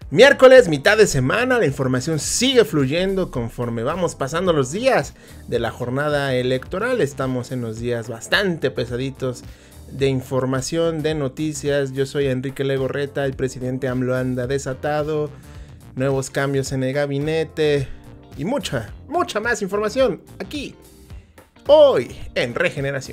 Miércoles, mitad de semana, la información sigue fluyendo conforme vamos pasando los días de la jornada electoral. Estamos en los días bastante pesaditos de información, de noticias. Yo soy Enrique Legorreta, el presidente AMLO anda desatado, nuevos cambios en el gabinete y mucha más información aquí, hoy en Regeneración.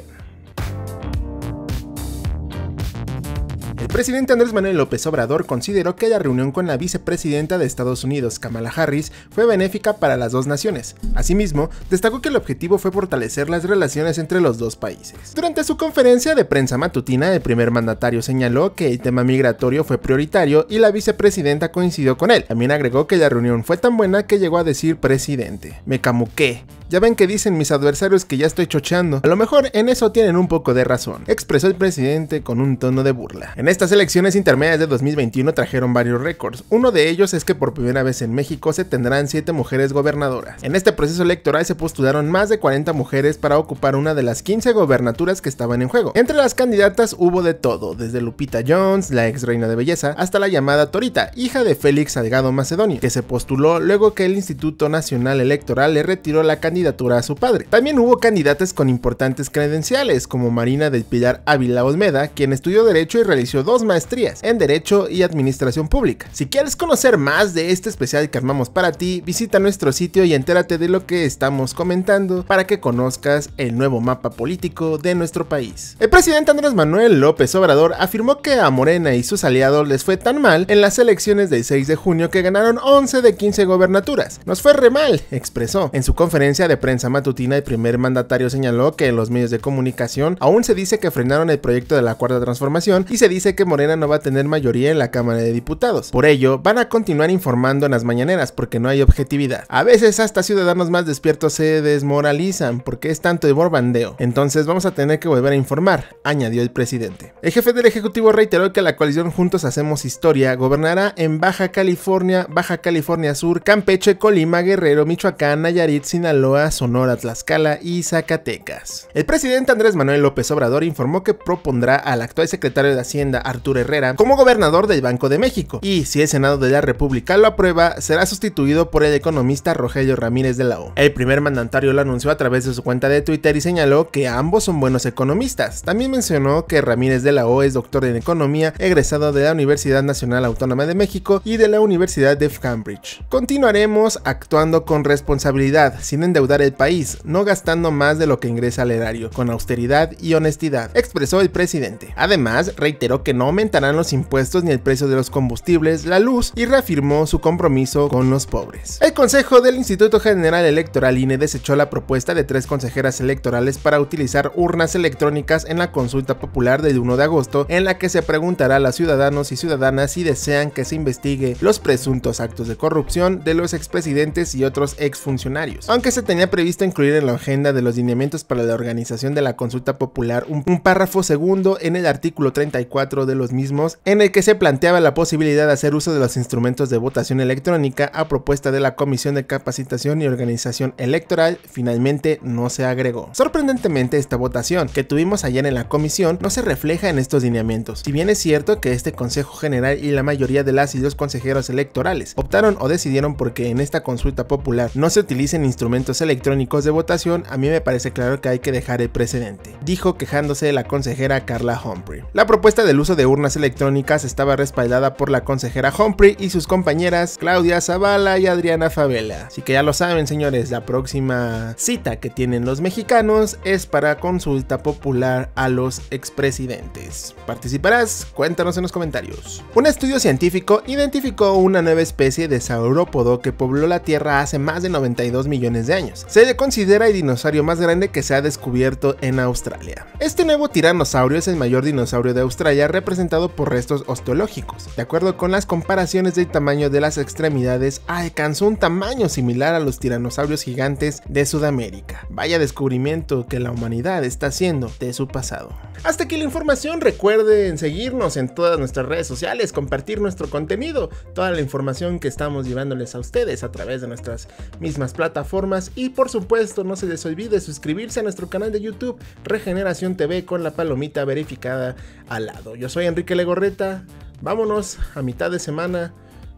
El presidente Andrés Manuel López Obrador consideró que la reunión con la vicepresidenta de Estados Unidos, Kamala Harris, fue benéfica para las dos naciones. Asimismo, destacó que el objetivo fue fortalecer las relaciones entre los dos países. Durante su conferencia de prensa matutina, el primer mandatario señaló que el tema migratorio fue prioritario y la vicepresidenta coincidió con él. También agregó que la reunión fue tan buena que llegó a decir: presidente, me camuqué. Ya ven que dicen mis adversarios que ya estoy chocheando. A lo mejor en eso tienen un poco de razón, expresó el presidente con un tono de burla. En estas elecciones intermedias de 2021 trajeron varios récords. Uno de ellos es que por primera vez en México se tendrán 7 mujeres gobernadoras. En este proceso electoral se postularon más de 40 mujeres para ocupar una de las 15 gobernaturas que estaban en juego. Entre las candidatas hubo de todo, desde Lupita Jones, la ex reina de belleza, hasta la llamada Torita, hija de Félix Salgado Macedonio, que se postuló luego que el Instituto Nacional Electoral le retiró la candidatura a su padre. También hubo candidatas con importantes credenciales, como Marina del Pilar Ávila Olmeda, quien estudió Derecho y realizó 2 maestrías en Derecho y Administración Pública. Si quieres conocer más de este especial que armamos para ti, visita nuestro sitio y entérate de lo que estamos comentando para que conozcas el nuevo mapa político de nuestro país. El presidente Andrés Manuel López Obrador afirmó que a Morena y sus aliados les fue tan mal en las elecciones del 6 de junio que ganaron 11 de 15 gobernaturas. Nos fue re mal, expresó. En su conferencia de prensa matutina, el primer mandatario señaló que en los medios de comunicación aún se dice que frenaron el proyecto de la Cuarta Transformación y se dice que Morena no va a tener mayoría en la Cámara de Diputados. Por ello, van a continuar informando en las mañaneras porque no hay objetividad. A veces hasta ciudadanos más despiertos se desmoralizan porque es tanto de borbandeo. Entonces vamos a tener que volver a informar, añadió el presidente. El jefe del Ejecutivo reiteró que la coalición Juntos Hacemos Historia gobernará en Baja California Sur, Campeche, Colima, Guerrero, Michoacán, Nayarit, Sinaloa, Sonora, Tlaxcala y Zacatecas. El presidente Andrés Manuel López Obrador informó que propondrá al actual secretario de Hacienda, Arturo Herrera, como gobernador del Banco de México, y si el Senado de la República lo aprueba, será sustituido por el economista Rogelio Ramírez de la O. El primer mandatario lo anunció a través de su cuenta de Twitter y señaló que ambos son buenos economistas. También mencionó que Ramírez de la O es doctor en economía, egresado de la Universidad Nacional Autónoma de México y de la Universidad de Cambridge. Continuaremos actuando con responsabilidad, sin endeudar el país, no gastando más de lo que ingresa al erario, con austeridad y honestidad, expresó el presidente. Además, reiteró que no aumentarán los impuestos ni el precio de los combustibles, la luz, y reafirmó su compromiso con los pobres. El Consejo del Instituto General Electoral INE desechó la propuesta de 3 consejeras electorales para utilizar urnas electrónicas en la consulta popular del 1 de agosto, en la que se preguntará a los ciudadanos y ciudadanas si desean que se investigue los presuntos actos de corrupción de los expresidentes y otros exfuncionarios. Aunque se tenía previsto incluir en la agenda de los lineamientos para la organización de la consulta popular un párrafo segundo en el artículo 34 de los mismos, en el que se planteaba la posibilidad de hacer uso de los instrumentos de votación electrónica a propuesta de la Comisión de Capacitación y Organización Electoral, finalmente no se agregó. Sorprendentemente, esta votación que tuvimos ayer en la comisión no se refleja en estos lineamientos. Si bien es cierto que este Consejo General y la mayoría de las y los consejeros electorales optaron o decidieron porque en esta consulta popular no se utilicen instrumentos electrónicos de votación, a mí me parece claro que hay que dejar el precedente, dijo quejándose la consejera Carla Humphrey. La propuesta del uso de urnas electrónicas estaba respaldada por la consejera Humphrey y sus compañeras Claudia Zavala y Adriana Favela. Así que ya lo saben, señores, la próxima cita que tienen los mexicanos es para consulta popular a los expresidentes. ¿Participarás? Cuéntanos en los comentarios. Un estudio científico identificó una nueva especie de saurópodo que pobló la Tierra hace más de 92 millones de años. Se le considera el dinosaurio más grande que se ha descubierto en Australia. Este nuevo tiranosaurio es el mayor dinosaurio de Australia, representado por restos osteológicos. De acuerdo con las comparaciones del tamaño de las extremidades, alcanzó un tamaño similar a los tiranosaurios gigantes de Sudamérica. Vaya descubrimiento que la humanidad está haciendo de su pasado. Hasta aquí la información. Recuerden seguirnos en todas nuestras redes sociales, compartir nuestro contenido, toda la información que estamos llevándoles a ustedes a través de nuestras mismas plataformas, y por supuesto no se les olvide suscribirse a nuestro canal de YouTube Regeneración TV con la palomita verificada al lado. Yo soy Enrique Legorreta, vámonos a mitad de semana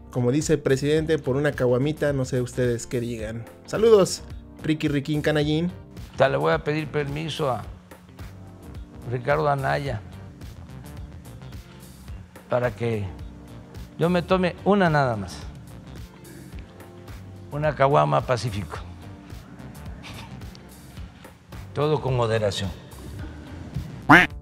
como dice el presidente, por una caguamita, no sé ustedes qué digan. Saludos, Ricky Riquín Canallín. Le voy a pedir permiso a Ricardo Anaya para que yo me tome una nada más, una caguama Pacífico, todo con moderación.